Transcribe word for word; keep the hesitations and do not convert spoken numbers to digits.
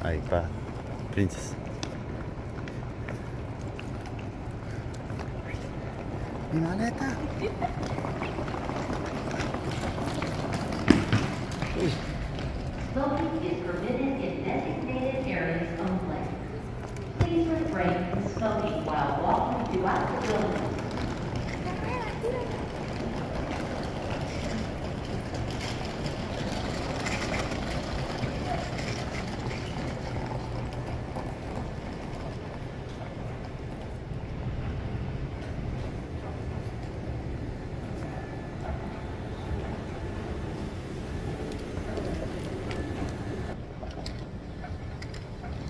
Aí, pa. Princess. Mi maleta. Smoking is permitted in